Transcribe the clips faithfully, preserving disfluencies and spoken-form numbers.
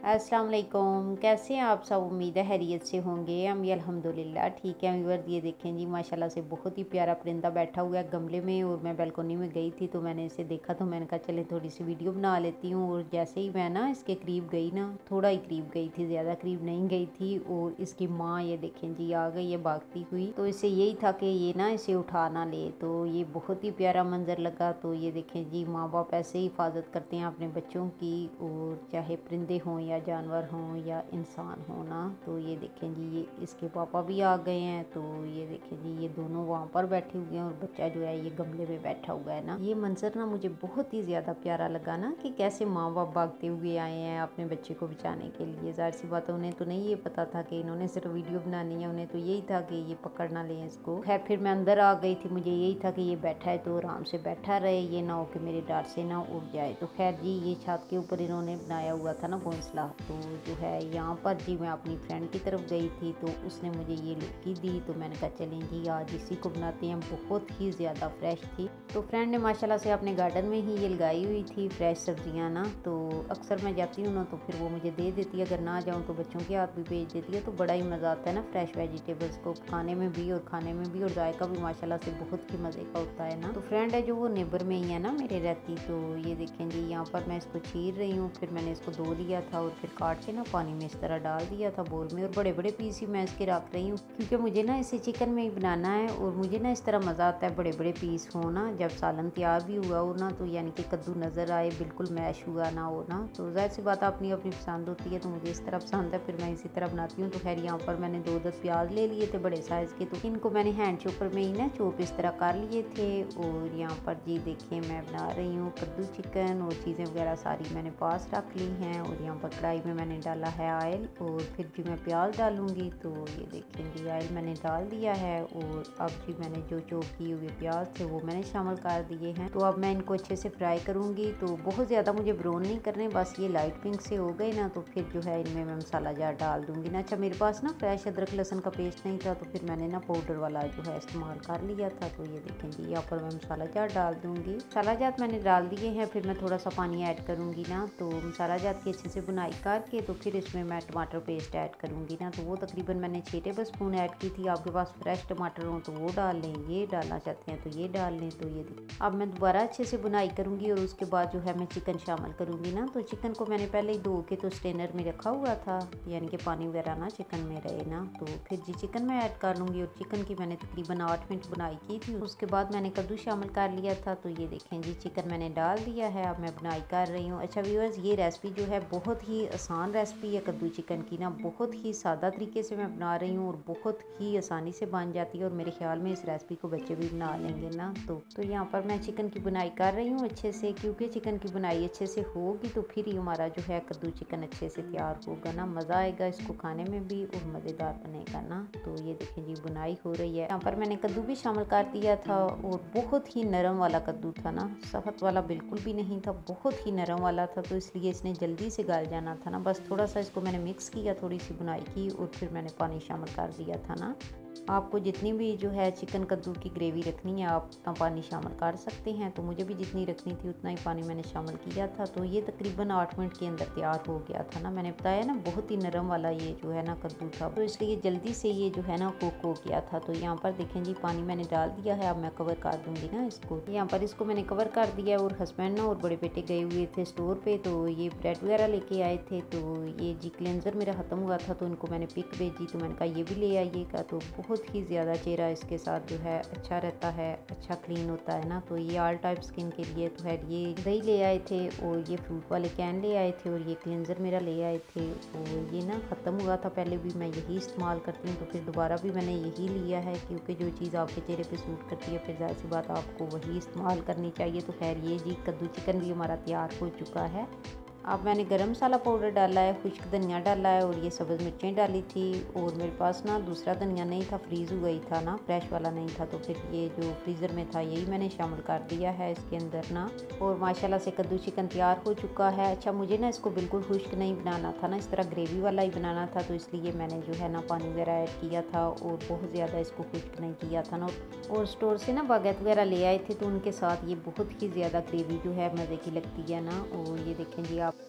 अस्सलाम वालेकुम। कैसे हैं आप सब? उम्मीद है खैरियत से होंगे। हम भी अल्हम्दुलिल्लाह ठीक है। व्यूअर ये देखें जी, माशाल्लाह से बहुत ही प्यारा परिंदा बैठा हुआ है गमले में, और मैं बालकनी में गई थी तो मैंने इसे देखा तो मैंने कहा चले थोड़ी सी वीडियो बना लेती हूँ। और जैसे ही मैं ना इसके करीब गई ना, थोड़ा ही करीब गई थी, ज़्यादा करीब नहीं गई थी, और इसकी माँ ये देखें जी आ गई है भागती हुई। तो इसे यही था कि ये ना इसे उठा ना ले, तो ये बहुत ही प्यारा मंजर लगा। तो ये देखें जी, माँ बाप ऐसे ही हिफाजत करते हैं अपने बच्चों की, और चाहे परिंदे हों या जानवर हों या इंसान हो ना। तो ये देखें जी, ये इसके पापा भी आ गए हैं। तो ये देखें जी, ये दोनों वहाँ पर बैठे हुए हैं और बच्चा जो है ये गमले में बैठा हुआ है ना। ये मंजर ना मुझे बहुत ही ज़्यादा प्यारा लगा ना, कि कैसे माँ बाप भागते हुए आए हैं अपने बच्चे को बचाने के लिए। जाहिर सी बात है, उन्हें तो नहीं ये पता था कि इन्होंने सिर्फ वीडियो बनानी है, उन्हें तो यही था कि ये पकड़ ना लें इसको। खैर फिर मैं अंदर आ गई थी, मुझे यही था कि ये बैठा है तो आराम से बैठा रहे, ये ना हो कि मेरे डर से ना उड़ जाए। तो खैर जी, ये छत के ऊपर इन्होंने बनाया हुआ था ना घोंसला। तो जो है यहाँ पर जी मैं अपनी फ्रेंड की तरफ गई थी, तो उसने मुझे ये लुक्की दी। तो मैंने कहा चलें जी आज इसी को बनाते हैं। बहुत ही ज़्यादा फ्रेश थी। तो फ्रेंड ने माशाल्लाह से अपने गार्डन में ही ये लगाई हुई थी फ्रेश सब्जियां ना। तो अक्सर मैं जाती हूँ ना तो फिर वो मुझे दे देती है, अगर ना जाऊँ तो बच्चों के हाथ भी भेज देती है। तो बड़ा ही मज़ा आता है ना फ्रेश वेजिटेबल्स को खाने में भी और खाने में भी, और जायका भी माशाल्लाह से बहुत ही मज़े का होता है ना। तो फ्रेंड है जो वो नेबर में ही है ना मेरे रहती। तो ये देखें जी, यहाँ पर मैं इसको चीर रही हूँ, फिर मैंने इसको धो लिया था और फिर काट के ना पानी में इस तरह डाल दिया था बोल में। और बड़े बड़े पीस ही मैं इसके रख रही हूँ, क्योंकि मुझे ना इसे चिकन में ही बनाना है, और मुझे ना इस तरह मज़ा आता है बड़े बड़े पीस हो ना। जब सालन तैयार भी हुआ हो ना, तो यानी कि कद्दू नज़र आए, बिल्कुल मैश हुआ ना हो ना। तो जाहिर सी बात अपनी अपनी पसंद होती है, तो मुझे इस तरह पसंद है, फिर मैं इसी तरह बनाती हूँ। तो खैर यहाँ पर मैंने दो दस प्याज ले लिए थे बड़े साइज़ के, तो इनको मैंने हैंड चॉपर में ही ना चॉप इस तरह कर लिए थे। और यहाँ पर जी देखिए मैं बना रही हूँ कद्दू चिकन, और चीज़ें वगैरह सारी मैंने पास रख ली हैं। और यहाँ पर कढ़ाई में मैंने डाला है ऑयल, और फिर जी मैं प्याज डालूँगी। तो ये देखें जी, ऑयल मैंने डाल दिया है, और अब जी मैंने जो चॉप किए हुए प्याज थे वो मैंने शामिल कर दिए हैं। तो अब मैं इनको अच्छे से फ्राई करूँगी। तो बहुत ज़्यादा मुझे ब्राउन नहीं करने, बस ये लाइट पिंक से हो गए ना, तो फिर जो है इनमें मैं मसाला जार डाल दूँगी ना। अच्छा मेरे पास ना फ्रेश अदरक लहसुन का पेस्ट नहीं था, तो फिर मैंने ना पाउडर वाला जो है इस्तेमाल कर लिया था। तो ये देखें जी, यहाँ पर मैं मसाला जार डाल दूँगी। मसाला जात मैंने डाल दिए हैं, फिर मैं थोड़ा सा पानी ऐड करूँगी ना। तो मसाला जात की अच्छे से बुनाई करके तो फिर इसमें मैं टमाटर पेस्ट ऐड करूँगी ना। तो वो तकरीबन मैंने छः टेबल स्पून ऐड की थी। आपके पास फ्रेश टमाटर हो तो वो डाल लें, ये डालना चाहते हैं तो ये डाल लें। तो ये अब मैं दोबारा अच्छे से बुनाई करूँगी, और उसके बाद जो है मैं चिकन शामिल करूँगी ना। तो चिकन को मैंने पहले ही धो के तो स्टेनर में रखा हुआ था, यानी कि पानी वगैरह ना चिकन में रहे ना। तो फिर जी चिकन में ऐड कर लूँगी, और चिकन की मैंने तकरीबन आठ मिनट बुनाई की थी। उसके बाद मैंने कद्दू शामिल कर लिया था। तो ये देखें जी, चिकन मैंने डाल दिया है, अब मैं बुनाई कर रही हूँ। अच्छा व्यूअर्स, ये रेसिपी जो है बहुत ही आसान रेसिपी है कद्दू चिकन की ना, बहुत ही सादा तरीके से मैं बना रही हूँ, और बहुत ही आसानी से बन जाती है। और मेरे ख्याल में इस रेसिपी को बच्चे भी बना लेंगे ना। तो तो यहाँ पर मैं चिकन की बुनाई कर रही हूँ अच्छे से, क्योंकि चिकन की बुनाई अच्छे से होगी तो फिर ही हमारा जो है कद्दू चिकन अच्छे से तैयार होगा ना, मज़ा आएगा इसको खाने में भी और मज़ेदार बनेगा ना। तो ये देखें जी, बुनाई हो रही है। यहाँ पर मैंने कद्दू भी शामिल कर दिया था, और बहुत ही नरम वाला कद्दू था ना, सख्त वाला बिल्कुल भी नहीं था, बहुत ही नरम वाला था। तो इसलिए इसने जल्दी से गल जाना था ना। बस थोड़ा सा इसको मैंने मिक्स किया, थोड़ी सी बुनाई की, और फिर मैंने पानी शामिल कर दिया था ना। आपको जितनी भी जो है चिकन कद्दू की ग्रेवी रखनी है आप उतना पानी शामिल कर सकते हैं। तो मुझे भी जितनी रखनी थी उतना ही पानी मैंने शामिल किया था। तो ये तकरीबन आठ मिनट के अंदर तैयार हो गया था ना। मैंने बताया ना बहुत ही नरम वाला ये जो है ना कद्दू था, तो इसलिए जल्दी से ये जो है ना कुक हो गया था। तो यहाँ पर देखें जी, पानी मैंने डाल दिया है, अब मैं कवर कर दूंगी ना इसको। यहाँ पर इसको मैंने कवर कर दिया, और हस्बैंड ना और बड़े बेटे गए हुए थे स्टोर पे, तो ये ब्रेड वगैरह लेके आए थे। तो ये जी क्लेंजर मेरा ख़त्म हुआ था, तो इनको मैंने पिक भेजी, तो मैंने कहा ये भी ले आइएगा। तो बहुत ही ज़्यादा चेहरा इसके साथ जो है अच्छा रहता है, अच्छा क्लीन होता है ना। तो ये ऑल टाइप स्किन के लिए तो है। ये दही ले आए थे, और ये फ्रूट वाले कैन ले आए थे, और ये क्लेंजर मेरा ले आए थे। और ये ना ख़त्म हुआ था, पहले भी मैं यही इस्तेमाल करती हूँ, तो फिर दोबारा भी मैंने यही लिया है, क्योंकि जो चीज़ आपके चेहरे पे सूट करती है फिर जाहिर सी बात आपको वही इस्तेमाल करनी चाहिए। तो खैर ये जी कद्दू चिकन भी हमारा तैयार हो चुका है। अब मैंने गरम मसाला पाउडर डाला है, खुश्क धनिया डाला है, और ये सब्ज़ मिर्चें डाली थी। और मेरे पास ना दूसरा धनिया नहीं था, फ्रीज़ हुआ ही था ना, फ्रेश वाला नहीं था। तो फिर ये जो फ्रीज़र में था यही मैंने शामिल कर दिया है इसके अंदर ना। और माशाल्लाह से कद्दू चिकन तैयार हो चुका है। अच्छा मुझे ना इसको बिल्कुल खुश्क नहीं बनाना था ना, इस तरह ग्रेवी वाला ही बनाना था। तो इसलिए मैंने जो है ना पानी वगैरह ऐड किया था, और बहुत ज़्यादा इसको खुश्क नहीं किया था ना। और स्टोर से ना बागेट वगैरह ले आए थे, तो उनके साथ ये बहुत ही ज़्यादा ग्रेवी जो है मज़े की लगती है ना। और ये देखें जी, आप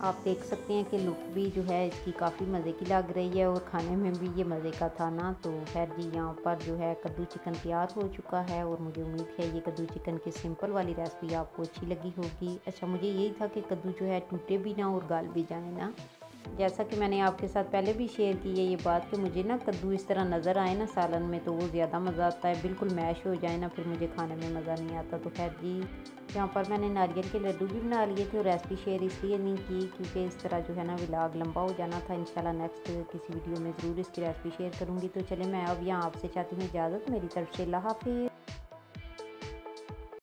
आप देख सकते हैं कि लुक भी जो है इसकी काफ़ी मज़े की लग रही है और खाने में भी ये मज़े का था ना। तो खैर जी, यहाँ पर जो है कद्दू चिकन तैयार हो चुका है और मुझे उम्मीद है ये कद्दू चिकन की सिंपल वाली रेसिपी आपको अच्छी लगी होगी। अच्छा, मुझे यही था कि कद्दू जो है टूटे भी ना और गल भी जाए ना। जैसा कि मैंने आपके साथ पहले भी शेयर की है ये बात कि मुझे ना कद्दू इस तरह नज़र आए ना सालन में तो वो ज़्यादा मज़ा आता है, बिल्कुल मैश हो जाए ना फिर मुझे खाने में मज़ा नहीं आता। तो खैर जी, यहाँ पर मैंने नारियल के लड्डू भी बना लिए थे और रेसिपी शेयर इसलिए नहीं की क्योंकि इस तरह जो है ना व्लॉग लंबा हो जाना था। इंशाल्लाह नेक्स्ट किसी वीडियो में ज़रूर इसकी रेसिपी शेयर करूँगी। तो चले, मैं अब यहाँ आपसे चाहती हूँ इजाज़त, मेरी तरफ से अल्लाह हाफ़िज़।